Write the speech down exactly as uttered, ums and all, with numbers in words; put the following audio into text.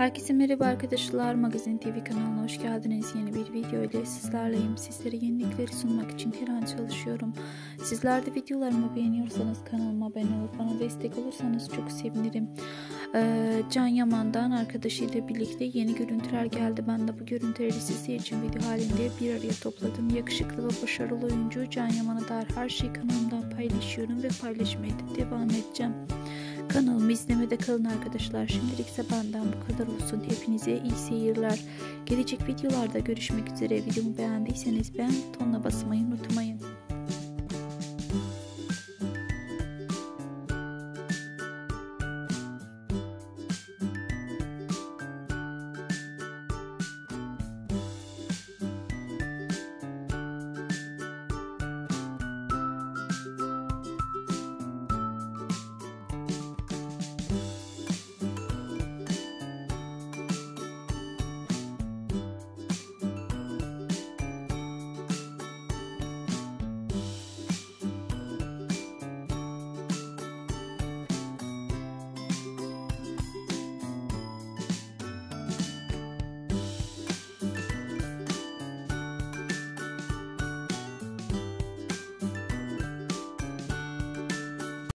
Herkese merhaba arkadaşlar, Magazin T V kanalına hoş geldiniz. Yeni bir video ile sizlerleyim. Sizlere yenilikleri sunmak için her an çalışıyorum. Sizler de videolarımı beğeniyorsanız kanalıma abone olup bana destek olursanız çok sevinirim. Ee, Can Yaman'dan arkadaşıyla birlikte yeni görüntüler geldi. Ben de bu görüntüleri sizler için video halinde bir araya topladım. Yakışıklı ve başarılı oyuncu Can Yaman'a dair her şeyi kanalımdan paylaşıyorum ve paylaşmaya da devam edeceğim. Kanalımı izlemede kalın arkadaşlar. Şimdilik ise benden bu kadar olsun. Hepinize iyi seyirler. Gelecek videolarda görüşmek üzere. Videomu beğendiyseniz beğen butonuna basmayı unutmayın.